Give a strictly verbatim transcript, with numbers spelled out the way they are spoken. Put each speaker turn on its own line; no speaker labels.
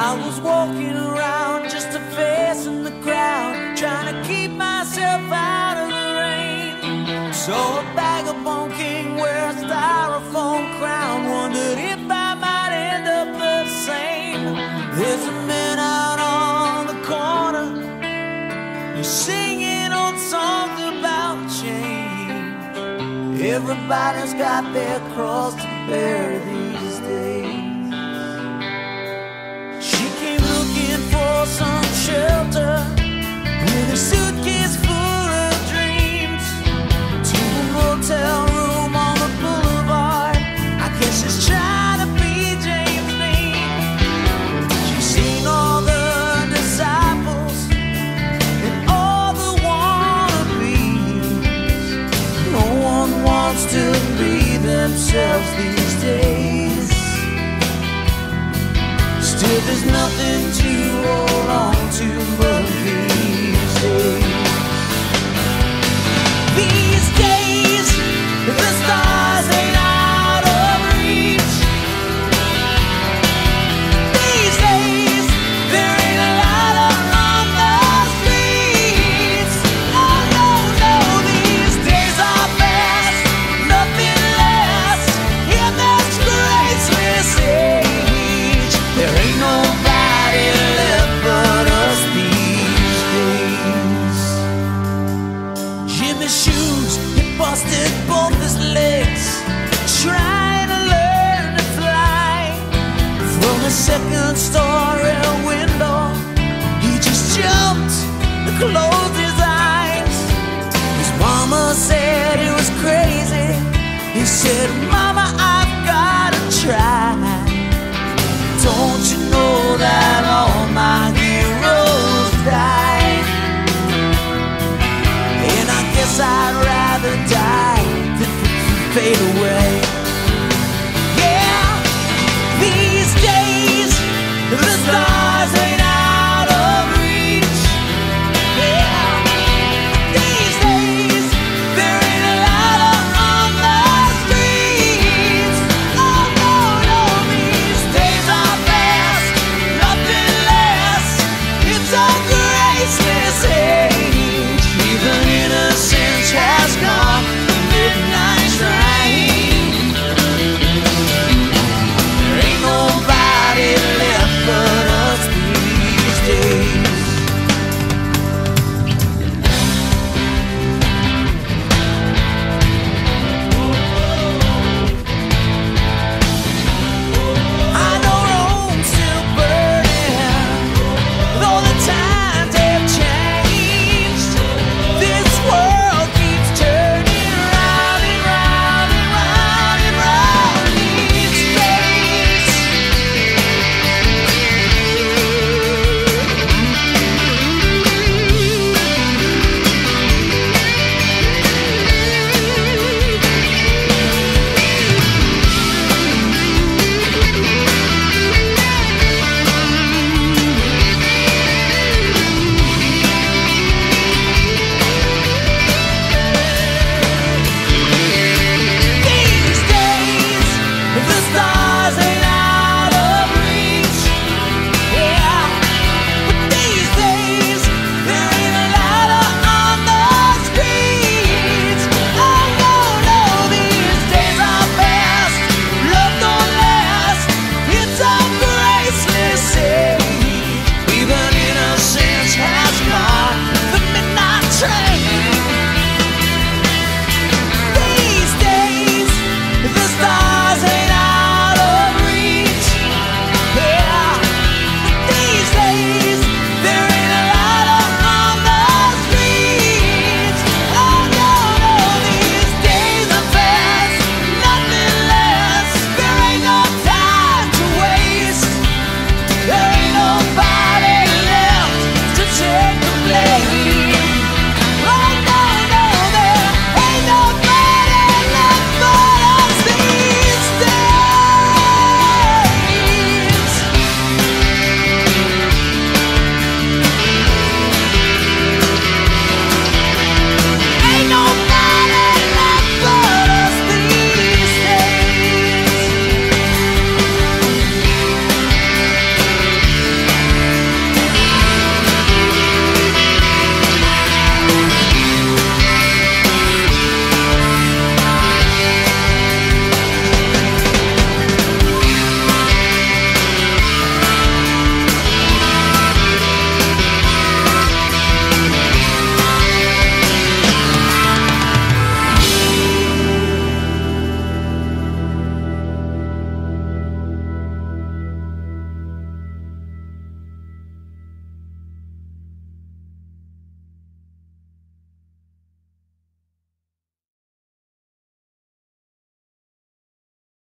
I was walking around just a face in the crowd, trying to keep myself out of the rain. Saw a vagabond king wear a styrofoam crown, wondered if I might end up the same. There's a man out on the corner, he's singing old songs about change. Everybody's got their cross to bear these days. For some shelter with a suitcase full of dreams, to a motel room on the boulevard. I guess she's trying to be James Dean. She's seen all the disciples and all the wannabes. No one wants to be themselves these days. Still, there's nothing to hold on to but these days. These days, the stars ain't out of reach. These days, there ain't a light on the streets. No, no, no, these days are fast, nothing lasts in this graceless age. There ain't nobody left but us these days. Jimmy's shoes, he busted both his legs, trying to learn to fly. From a second story window, he just jumped and closed his eyes. His mama said he was crazy. He said,